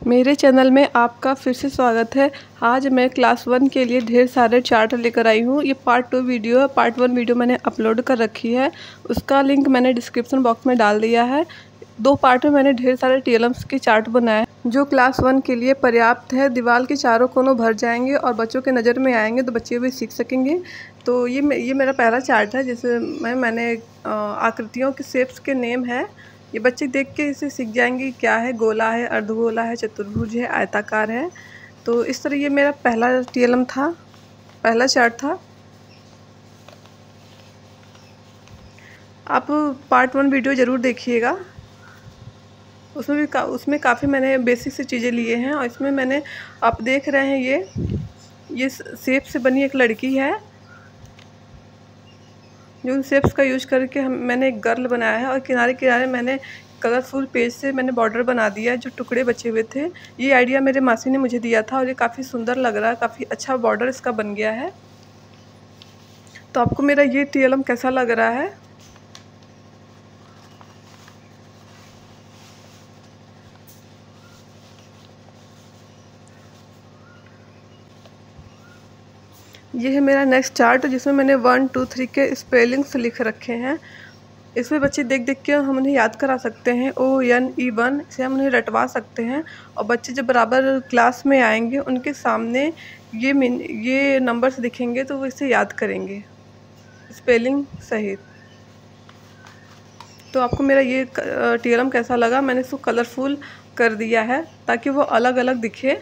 मेरे चैनल में आपका फिर से स्वागत है। आज मैं क्लास 1 के लिए ढेर सारे चार्ट लेकर आई हूँ। ये पार्ट 2 वीडियो है। पार्ट 1 वीडियो मैंने अपलोड कर रखी है, उसका लिंक मैंने डिस्क्रिप्शन बॉक्स में डाल दिया है। 2 पार्ट में मैंने ढेर सारे टीएलएम्स के चार्ट बनाए जो क्लास 1 के लिए पर्याप्त है। दीवार के चारों कोनों भर जाएंगे और बच्चों के नज़र में आएंगे तो बच्चे भी सीख सकेंगे। तो ये मेरा पहला चार्ट है जिसमें मैंने आकृतियों के शेप्स के नेम है। ये बच्चे देख के इसे सीख जाएंगे क्या है, गोला है, अर्धगोला है, चतुर्भुज है, आयताकार है। तो इस तरह ये मेरा पहला टीएलएम था, पहला चार्ट था। आप पार्ट 1 वीडियो ज़रूर देखिएगा, उसमें काफ़ी मैंने बेसिक से चीज़ें लिए हैं। और इसमें मैंने, आप देख रहे हैं, ये शेप से बनी एक लड़की है जो उन शेप्स का यूज करके मैंने एक गर्ल बनाया है। और किनारे किनारे मैंने कलरफुल पेज से मैंने बॉर्डर बना दिया है जो टुकड़े बचे हुए थे। ये आइडिया मेरे मासी ने मुझे दिया था और ये काफ़ी सुंदर लग रहा है, काफ़ी अच्छा बॉर्डर इसका बन गया है। तो आपको मेरा ये टीएलएम कैसा लग रहा है? ये है मेरा नेक्स्ट चार्ट जिसमें मैंने 1 2 3 के स्पेलिंग्स लिख रखे हैं। इसमें बच्चे देख देख के हम उन्हें याद करा सकते हैं। ONE1 इसे हम उन्हें रटवा सकते हैं। और बच्चे जब बराबर क्लास में आएंगे उनके सामने ये नंबर्स दिखेंगे तो वो इसे याद करेंगे स्पेलिंग सहित। तो आपको मेरा ये टीएलएम कैसा लगा? मैंने इसको कलरफुल कर दिया है ताकि वो अलग अलग दिखे।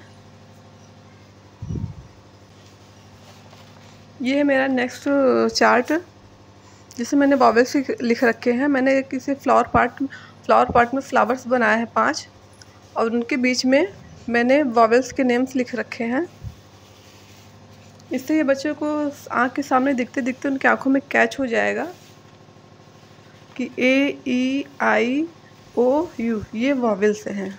ये है मेरा नेक्स्ट चार्ट जिसे मैंने वॉवेल्स लिख रखे हैं। मैंने किसी फ्लावर पार्ट में फ्लावर्स बनाए हैं 5 और उनके बीच में मैंने वॉवेल्स के नेम्स लिख रखे हैं। इससे ये बच्चों को आँख के सामने दिखते दिखते उनकी आँखों में कैच हो जाएगा कि AEIOU ये वॉवेल्स हैं।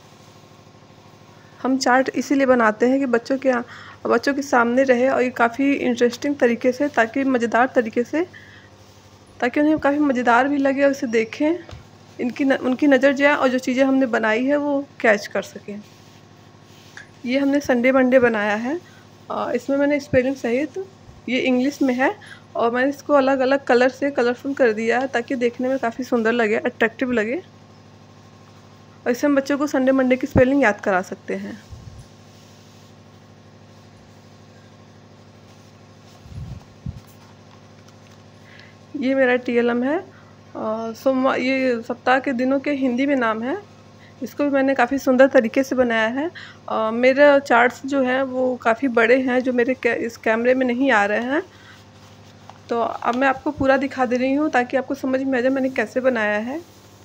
हम चार्ट इसीलिए बनाते हैं कि बच्चों के सामने रहे और ये काफ़ी इंटरेस्टिंग तरीके से, ताकि मज़ेदार तरीके से, ताकि उन्हें काफ़ी मज़ेदार भी लगे और इसे देखें, उनकी नज़र जाए और जो चीज़ें हमने बनाई है वो कैच कर सकें। ये हमने संडे मंडे बनाया है। इसमें मैंने स्पेलिंग सहित, ये इंग्लिश में है और मैंने इसको अलग अलग कलर से कलरफुल कर दिया है ताकि देखने में काफ़ी सुंदर लगे, अट्रैक्टिव लगे। और इससे हम बच्चों को संडे मंडे की स्पेलिंग याद करा सकते हैं। ये मेरा टीएलएम है। सोमवार, ये सप्ताह के दिनों के हिंदी में नाम है। इसको भी मैंने काफ़ी सुंदर तरीके से बनाया है। मेरे चार्ट्स जो हैं वो काफ़ी बड़े हैं जो मेरे इस कैमरे में नहीं आ रहे हैं। तो अब मैं आपको पूरा दिखा दे रही हूँ ताकि आपको समझ में आ जाए मैंने कैसे बनाया है।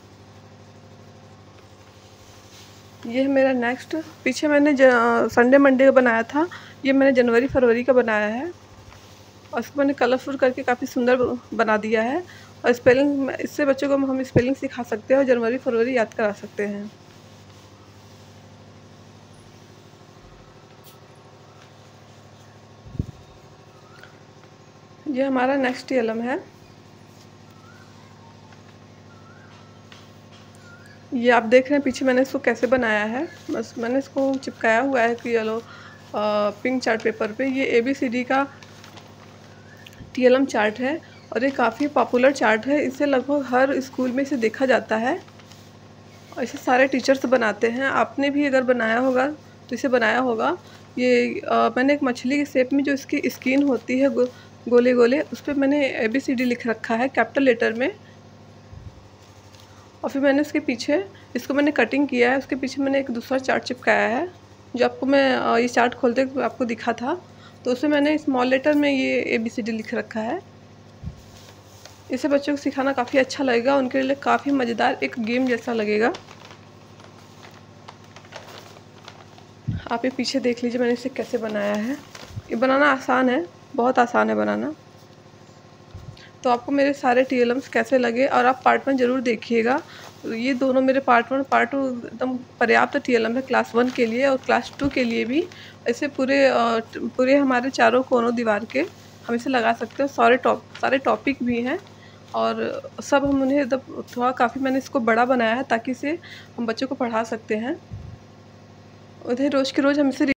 ये है मेरा नेक्स्ट। पीछे मैंने संडे मंडे का बनाया था, ये मैंने जनवरी फरवरी का बनाया है और इसको मैंने कलरफुल करके काफ़ी सुंदर बना दिया है। और स्पेलिंग, इससे बच्चों को हम स्पेलिंग सिखा सकते हैं और जनवरी फरवरी याद करा सकते हैं। ये हमारा नेक्स्ट टीएलएम है। ये आप देख रहे हैं पीछे मैंने इसको कैसे बनाया है। बस मैंने इसको चिपकाया हुआ है कि येलो पिंक चार्ट पेपर पे। ये ABCD का टीएलएम चार्ट है और ये काफ़ी पॉपुलर चार्ट है। इसे लगभग हर स्कूल में इसे देखा जाता है और इसे सारे टीचर्स बनाते हैं। आपने भी अगर बनाया होगा तो इसे बनाया होगा। ये मैंने एक मछली के शेप में जो इसकी स्किन होती है गोले गोले, उस पर मैंने ABCD लिख रखा है कैपिटल लेटर में। और फिर मैंने उसके पीछे, इसको मैंने कटिंग किया है, उसके पीछे मैंने एक दूसरा चार्ट चिपकाया है जो आपको मैं ये चार्ट खोलते आपको दिखा था। तो उसमें मैंने स्मॉल लेटर में ये ABCD लिख रखा है। इसे बच्चों को सिखाना काफ़ी अच्छा लगेगा, उनके लिए काफ़ी मज़ेदार एक गेम जैसा लगेगा। आप ये पीछे देख लीजिए मैंने इसे कैसे बनाया है। ये बनाना आसान है, बहुत आसान है बनाना। तो आपको मेरे सारे टीएलएम्स कैसे लगे, और आप पार्ट 1 ज़रूर देखिएगा। ये दोनों मेरे पार्ट 1 पार्ट 2 एकदम पर्याप्त टीएलएम है क्लास 1 के लिए और क्लास 2 के लिए भी। ऐसे पूरे हमारे चारों कोनों दीवार के हम इसे लगा सकते हैं। सारे टॉपिक भी हैं और सब हम उन्हें एकदम थोड़ा काफ़ी मैंने इसको बड़ा बनाया है ताकि इसे हम बच्चों को पढ़ा सकते हैं। उधर रोज़ के रोज़ हम इसे